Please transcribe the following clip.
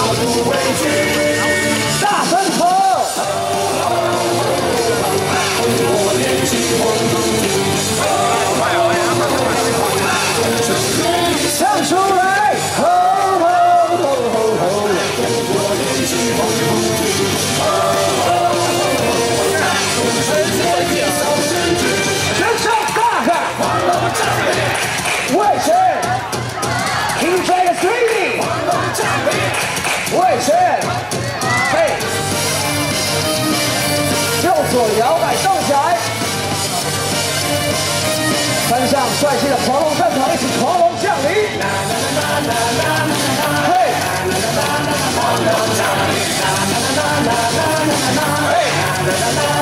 不畏惧。大声吼！我年轻黄土地。唱出来！吼吼吼吼吼！我年轻黄土地。全场大喊！卫权 ，King Dragon Beauties， 卫权，嘿，右左摇摆动起来，穿上帅气的狂龙战袍，一起狂龙降临！嘿，狂龙降临！嘿。